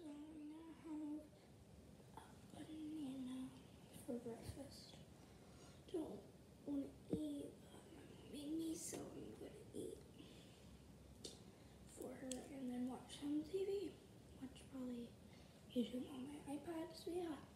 So I'm gonna have a banana for breakfast. Don't want to eat, but my mom made me, so I'm gonna eat for her and then watch some TV. Watch probably YouTube on my iPad. So yeah.